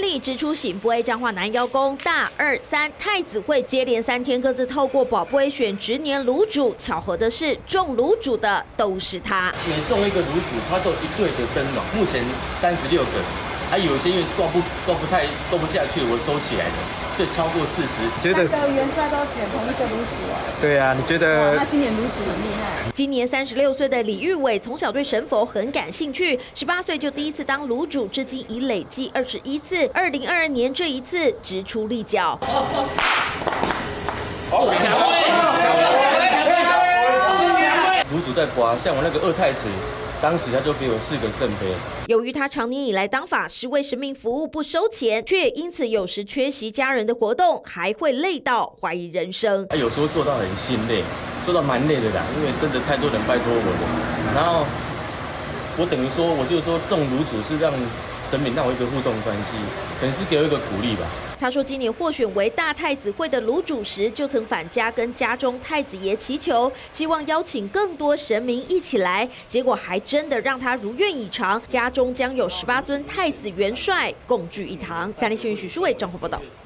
顺利直出醒杯，彰化南邀宫大2、3太子会接连3天各自透过宝杯选值年炉主，巧合的是中炉主的都是他。 每中一个炉主，他都一对的灯笼，目前36个，还有些因为挂不下去，我收起来的，所以超过40。 觉得 3个元帅都选同一个炉主啊？ 对啊，你觉得？ 他今年炉主很厉害。 今年36岁的李玉伟从小对神佛很感兴趣，18岁就第一次当炉主，至今已累计21次。2022年这一次直出立脚。 炉主在刮，像我那个2太子。当时他就给我4个圣杯。 由于他常年以来当法师为神明服务不收钱，却也因此有时缺席家人的活动，还会累到怀疑人生。 有时候做到很心累，做到蛮累的啦，因为真的太多人拜托我了。然后我等于说，我就是说，中炉主是让神明让我一个互动关系，可能是给我一个鼓励吧。 他说，今年获选为大太子会的炉主时，就曾返家跟家中太子爷祈求，希望邀请更多神明一起来。结果还真的让他如愿以偿，家中将有18尊太子元帅共聚一堂。3立新闻许书伟、张宏报道。